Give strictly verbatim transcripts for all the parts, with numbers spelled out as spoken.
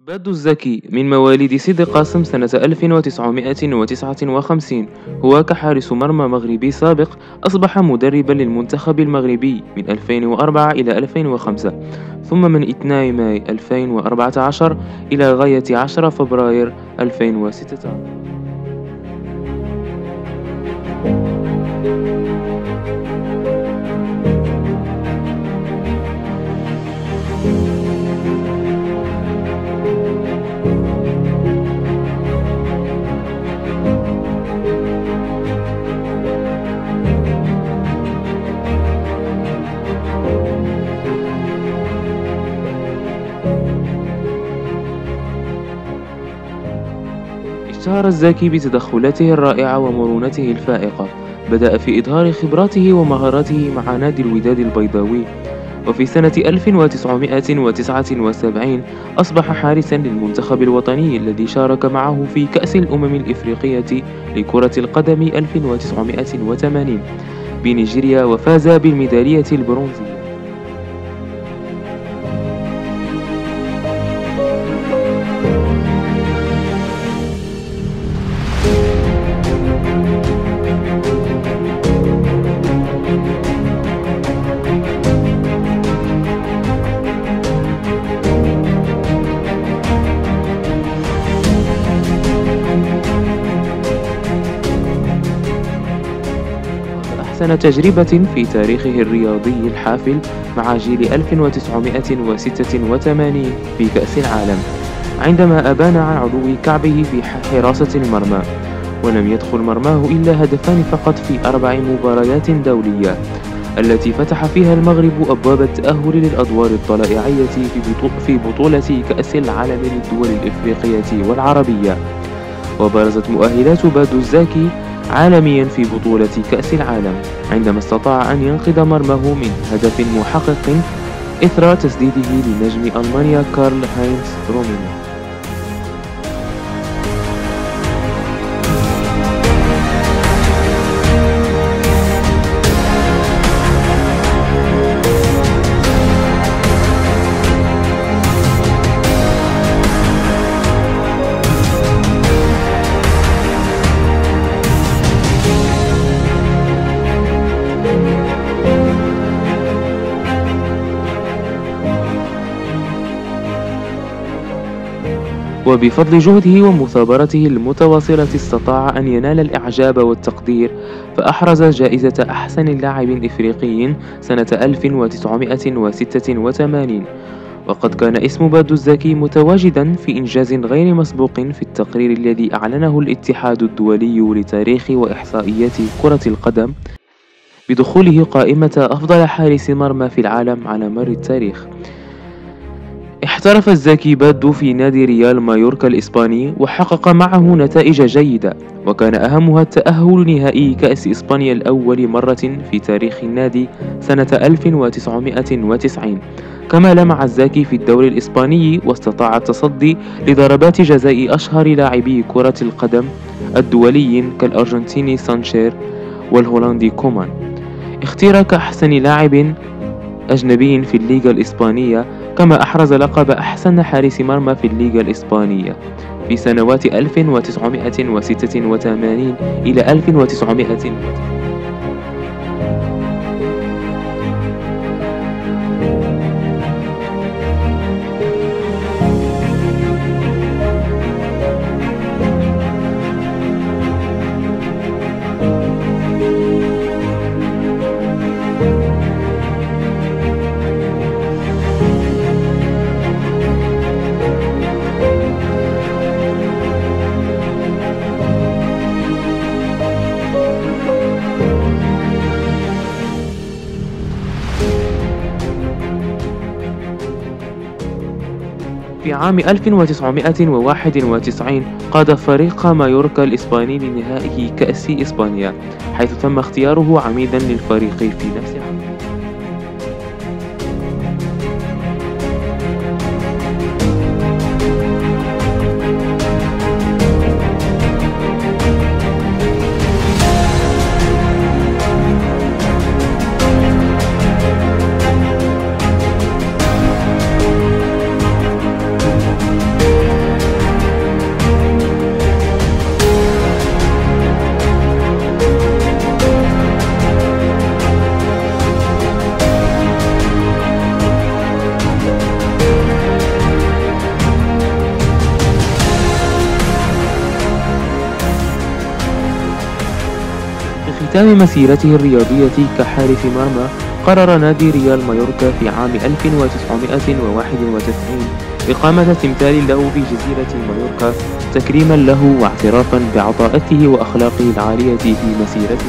بدو الزكي من مواليد سيدي قاسم سنة ألف وتسعمائة وتسعة وخمسين، هو كحارس مرمى مغربي سابق. أصبح مدربا للمنتخب المغربي من ألفين وأربعة إلى ألفين وخمسة، ثم من اثنين ماي ألفين وأربعة عشر إلى غاية عشرة فبراير ألفين وستة عشر. اشتهر الزاكي بتدخلاته الرائعة ومرونته الفائقة. بدأ في إظهار خبراته ومهاراته مع نادي الوداد البيضاوي، وفي سنة ألف وتسعمائة وتسعة وسبعين أصبح حارسا للمنتخب الوطني الذي شارك معه في كأس الأمم الإفريقية لكرة القدم ألف وتسعمائة وثمانين بنيجيريا، وفاز بالميدالية البرونزية. أحسن تجربة في تاريخه الرياضي الحافل مع جيل ألف وتسعمائة وستة وثمانين في كأس العالم، عندما أبان عن علو كعبه في حراسة المرمى، ولم يدخل مرماه إلا هدفان فقط في أربع مباريات دولية، التي فتح فيها المغرب أبواب التأهل للأدوار الطلائعية في بطولة كأس العالم للدول الإفريقية والعربية. وبرزت مؤهلات بدو الزاكي عالميا في بطولة كأس العالم، عندما استطاع أن ينقذ مرماه من هدف محقق إثر تسديده لنجم ألمانيا كارل هاينز روميني. وبفضل جهده ومثابرته المتواصلة استطاع أن ينال الإعجاب والتقدير، فأحرز جائزة أحسن لاعب إفريقي سنة ألف وتسعمائة وستة وثمانين. وقد كان اسم بدو الزاكي متواجدا في إنجاز غير مسبوق في التقرير الذي أعلنه الاتحاد الدولي لتاريخ وإحصائيات كرة القدم، بدخوله قائمة أفضل حارس مرمى في العالم على مر التاريخ. احترف الزاكي بادو في نادي ريال مايوركا الإسباني، وحقق معه نتائج جيدة، وكان أهمها التأهل لنهائي كأس إسبانيا الأول مرة في تاريخ النادي سنة ألف وتسعمائة وتسعين. كما لمع الزاكي في الدوري الإسباني، واستطاع التصدي لضربات جزاء أشهر لاعبي كرة القدم الدوليين كالأرجنتيني سانشير والهولندي كومان. اختير كأحسن لاعب أجنبي في الليغا الإسبانية، كما أحرز لقب أحسن حارس مرمى في الليغا الإسبانية في سنوات ألف وتسعمائة وستة وثمانين إلى ألف وتسعمائة. في عام ألف وتسعمائة وواحد وتسعين قاد فريق مايوركا الإسباني لنهائي كأس إسبانيا، حيث تم اختياره عميدا للفريق في نفس العام. ختام مسيرته الرياضية كحارس مرمى، قرر نادي ريال مايوركا في عام ألف وتسعمائة وواحد وتسعين إقامة تمثال له في جزيرة مايوركا تكريما له واعترافا بعطاءته وأخلاقه العالية في مسيرته.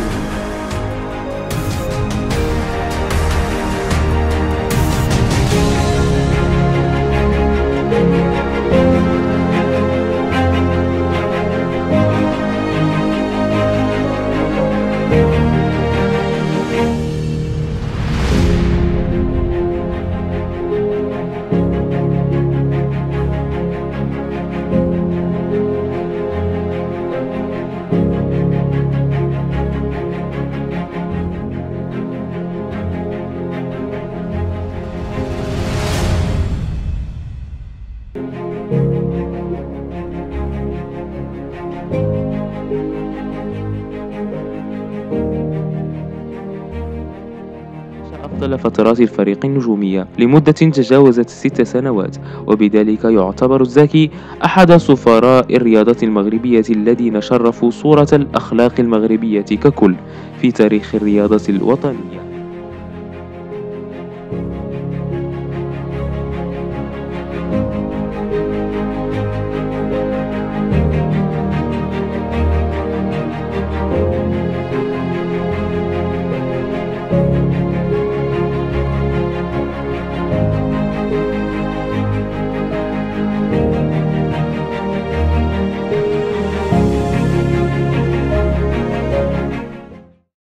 أفضل فترات الفريق النجومية لمدة تجاوزت ست سنوات، وبذلك يعتبر الزكي أحد سفراء الرياضة المغربية الذين شرفوا صورة الأخلاق المغربية ككل في تاريخ الرياضة الوطنية.